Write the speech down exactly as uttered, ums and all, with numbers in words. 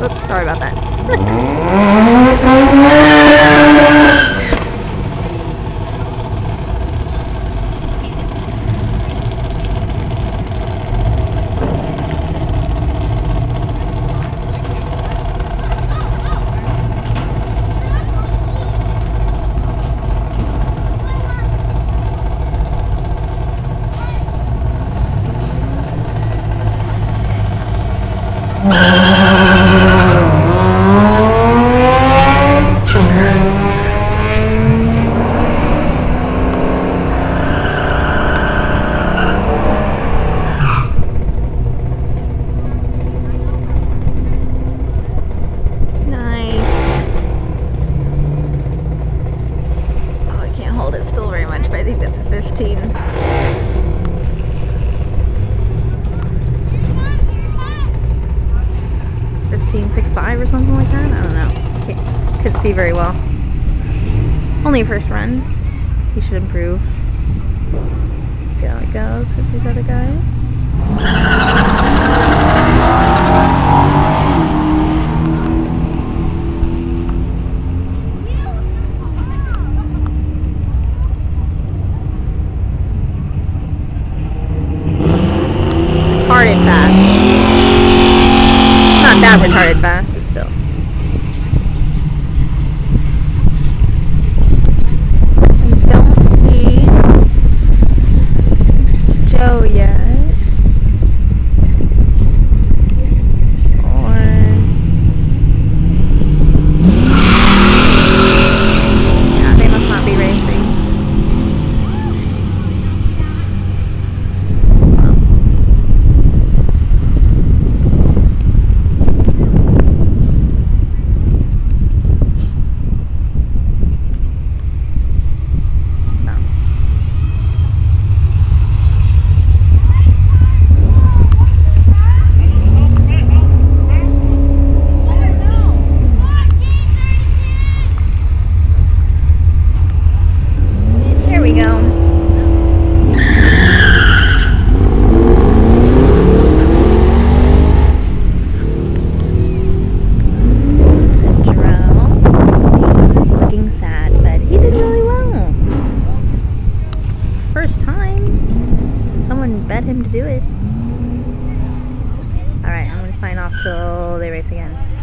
Oops, sorry about that. fifteen six five or something like that. I don't know. Can't, couldn't see very well. Only a first run. He should improve. Let's see how it goes with these other guys. Retarded fast. Not that retarded fast, but still. I don't see Joe yet. Or yeah, they must not be racing. Bet him to do it. Alright, I'm going to sign off till they race again.